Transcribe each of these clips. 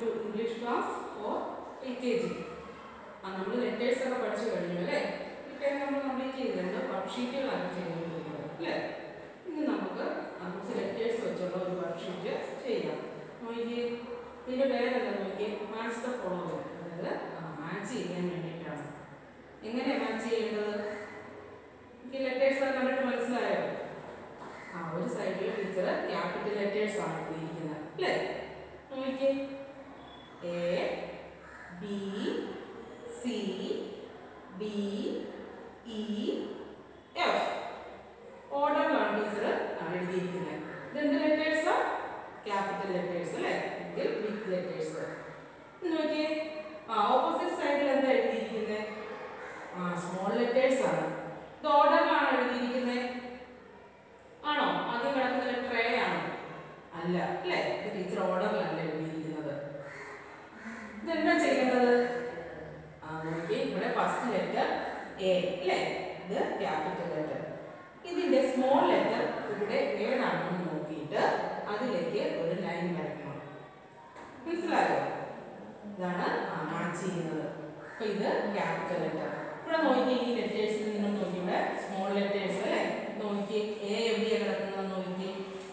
to English class or LKG. നമ്മൾ letters ഒക്കെ പഠിച്ചു കഴിഞ്ഞു അല്ലേ? ഇപ്പം നമ്മൾ കംപ്ലീറ്റ് ചെയ്തിട്ടുണ്ട്. വർക്ക്ഷീറ്റുകളാണ് ചെയ്യുന്നത് അല്ലേ? ഇനി നമുക്ക് കുറച്ച് ലെറ്റേഴ്സ് വെച്ചുള്ള ഒരു വർക്ക്ഷീറ്റ് ചെയ്യാം. നോക്കിയേ, ഇതിൻ്റെ പേരെന്താ നോക്കിയേ? Match the following. അതായത് മാച്ച് ചെയ്യാൻ വേണ്ടിയിട്ടാണ്. എങ്ങനെയാണ് മാച്ച് ചെയ്യേണ്ടത്? എനിക്ക് ലെറ്റേഴ്സ് കണ്ടിട്ട് മനസ്സിലായോ? ഒരു സൈഡിൽ ടീച്ചർ ക്യാപിറ്റൽ ലെറ്റേഴ്സ് ആണ് എഴുതിയിരിക്കുന്നത് അല്ലേ? നോക്കിയേ, A B C D E F ഓർഡറിലാണ് ടീച്ചർ എഴുതിയിരിക്കുന്നത്. ഇതെന്ത് ലെറ്റേഴ്സാ? ക്യാപിറ്റൽ ലെറ്റേഴ്സ് അല്ലേ? ഇതിൽ ബിഗ് ലെറ്റേഴ്സ്. നോക്കിയേ, ഓപ്പോസിറ്റ് സൈഡിൽ എന്താ എഴുതിയിരിക്കുന്നത്? സ്മോൾ ലെറ്റേഴ്സ് ആണ്. ഇത് ഓർഡറിലാണ് എഴുതിയിരിക്കുന്നത് ആണോ? ആദ്യം കിടക്കുന്ന ലെറ്റർ എ ആണ്? അല്ല അല്ലേ? ഇത് ടീച്ചർ ഓർഡറിലല്ല എഴുതിയിരിക്കുന്നത്. ഇതെന്താ ചെയ്യേണ്ടത്? നോക്കി, ഇവിടെ ഫസ്റ്റ് ലെറ്റർ എ അല്ലേ? ഇത് ക്യാപിറ്റൽ ലെറ്റർ. ഇതിന്റെ സ്മോൾ ലെറ്റർ ഇവിടെ ഏതാണെന്ന് നോക്കിയിട്ട് അതിലേക്ക് ഒരു ലൈൻ വരയ്ക്കണം. മനസ്സിലായോ? ഇതാണ് മാച്ച് ചെയ്യുന്നത്. അപ്പൊ ഇത് ക്യാപിറ്റൽ ലെറ്റർ. ഇവിടെ നോക്കി, ഈ ലെറ്റേഴ്സിൽ നിങ്ങൾ നോക്കി, ഇവിടെ സ്മോൾ ലെറ്റേഴ്സ് അല്ലേ? നോക്കി, എ എവിടെയാണ് കിടക്കുന്നത്? നോക്കി,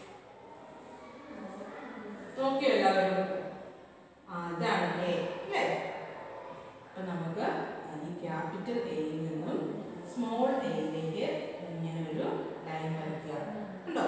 നോക്കിയോ എല്ലാവരും? ഇതാണ് എ അല്ലേ? അപ്പൊ നമുക്ക് ഈ ക്യാപിറ്റൽ എയിൽ നിന്നും സ്മോൾ എയിലേക്ക് ഇങ്ങനെ ഒരു ലൈൻ വരയ്ക്കുക. ഉണ്ടോ?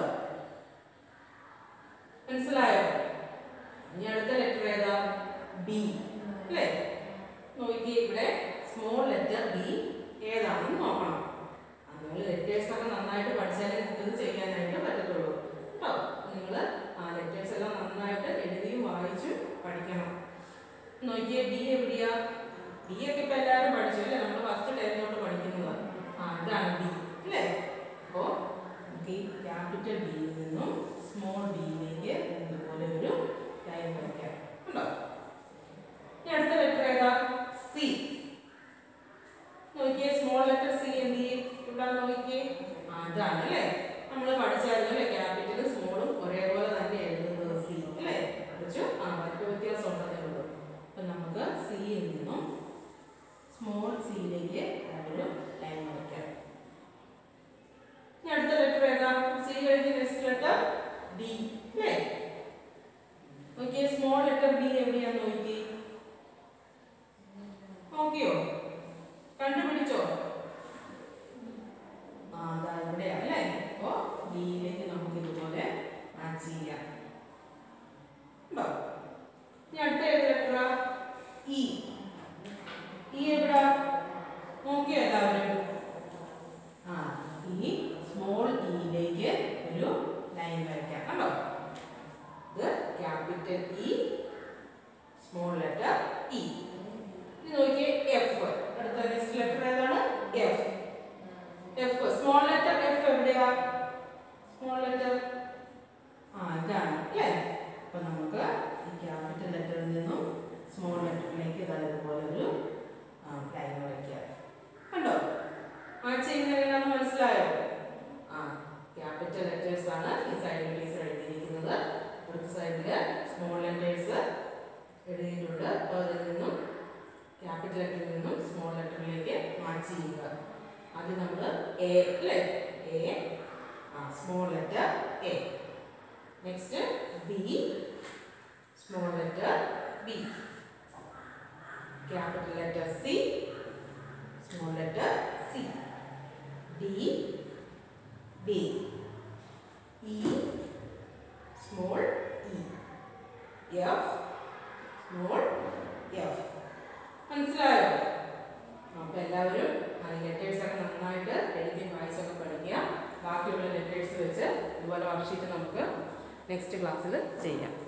മനസ്സിലായോ? ഇനി അടുത്ത ലെറ്റർ ഏതാ? ബി അല്ലേ? നോക്കി, ഇവിടെ സ്മോൾ ലെറ്റർ ബി ഏതാണെന്ന് നോക്കണം. നിങ്ങൾ ലെറ്റേഴ്സ് ഒക്കെ നന്നായിട്ട് പഠിച്ചാലേ നിങ്ങൾക്ക് ഇത് ചെയ്യാനായിട്ട് പറ്റത്തുള്ളൂ കേട്ടോ. നിങ്ങൾ ലെറ്റേഴ്സ് എല്ലാം നന്നായിട്ട് എഴുതിയും വായിച്ചും പഠിക്കണം. നോക്കിയേ, ബി എവിടെയാ? ബി ഒക്കെ ഇപ്പം എല്ലാവരും പഠിച്ചു അല്ലേ? നമ്മൾ ഫസ്റ്റ് ടൈമിലോട്ട് പഠിക്കുന്നത്. ഇതാണ് ബി അല്ലേ? അപ്പോൾ നമുക്ക് ഈ ക്യാപിറ്റൽ ബിയിൽ നിന്നും സ്മോൾ ബിയിലേക്ക് ഇതുപോലെ ഒരു ലൈൻ വയ്ക്കാം. ഉണ്ടോ? ഇനി അടുത്ത ലെറ്റർ ഏതാ? സി. നോക്കിയേ, സ്മോൾ ലെറ്റർ സി എന്ത് ചെയ്യും? ഇവിടെ നോക്കിയേ, അതാണ് അല്ലേ? നമ്മൾ പഠിച്ചായിരുന്നു അല്ലേ? ക്യാപിറ്റലും സ്മോളും ഒരേപോലെ തന്നെ എഴുതുന്നത് സി അല്ലേ? കുറച്ച് മറ്റു വ്യത്യാസം ഉണ്ടെന്നേ ഉള്ളൂ. അപ്പം നമുക്ക് സിയിൽ നിന്നും സ്മോൾ സിയിലേക്ക് ഒരു ലൈൻ വയ്ക്കാം. ഇനി അടുത്ത ലെറ്റർ ഏതാ? സി കഴിഞ്ഞ് നെക്സ്റ്റ് ലെറ്റർ ഡി അല്ലേ? നോക്കിയേ, സ്മോൾ ലെറ്റർ ബി എവിടെയാന്ന് നോക്കിയേ. നോക്കിയോ? കണ്ടുപിടിച്ചോ? അതാ ഇവിടെയാണ് അല്ലേ? അപ്പോ ഡിയിലേക്ക് നമുക്ക് ഇതുപോലെ മാച്ച് ചെയ്യാം. ഉണ്ടോ? ഇനി അടുത്ത ഏത് ലെറ്ററാ? ഇ. ഇ എവിടാ? നോക്കിയോ എല്ലാവരും? ഈ സ്മോൾ ഇയിലേക്ക് ഒരു ലൈൻ വരയ്ക്കാം. കണ്ടോ? ഇത് capital E, small letter E. ഇനി നോക്കിയേ, എഫ്. അടുത്ത നെക്സ്റ്റ് ലെറ്റർ ഏതാണ്? F. F, small letter F എവിടെയാ? സ്മോൾ ലെറ്റർ ഇതാണ് അല്ലേ? അപ്പൊ നമുക്ക് ഈ ക്യാപിറ്റൽ ലെറ്ററിൽ നിന്നും സ്മോൾ ലെറ്ററിലേക്ക് ഇതുപോലെ ഒരു ലൈൻ വരയ്ക്കാം. കണ്ടോ? മാച്ച് ചെയ്യുന്നതിനാണ്. മനസ്സിലായോ? ക്യാപിറ്റൽ ലെറ്റേഴ്സ് ആണ് ഈ സൈഡിൽ ടീച്ചർ എഴുതിയിരിക്കുന്നത്. അടുത്ത സൈഡില് സ്മോൾ ലെറ്റേഴ്സ് എഴുതിയിട്ടുണ്ട്. അപ്പോൾ അതിൽ നിന്നും ക്യാപിറ്റൽ ലെറ്ററിൽ നിന്നും സ്മോൾ ലെറ്ററിലേക്ക് മാച്ച് ചെയ്യുക. ആദ്യം നമ്മൾ എ അല്ലേ? A, small letter A. Next B, small letter B. Capital letter C, small letter C. D, D. E, small E. F, small F. മനസ്സിലായോ? അപ്പോൾ എല്ലാവരും ലെറ്റേഴ്സ് ഒക്കെ നന്നായിട്ട് എഴുതി വായിച്ചൊക്കെ പഠിക്കുക. ബാക്കിയുള്ള ലെറ്റേഴ്സ് വെച്ച് ഇതുപോലെ വർക്ക്ഷീറ്റ് നമുക്ക് നെക്സ്റ്റ് ക്ലാസ്സിൽ ചെയ്യാം.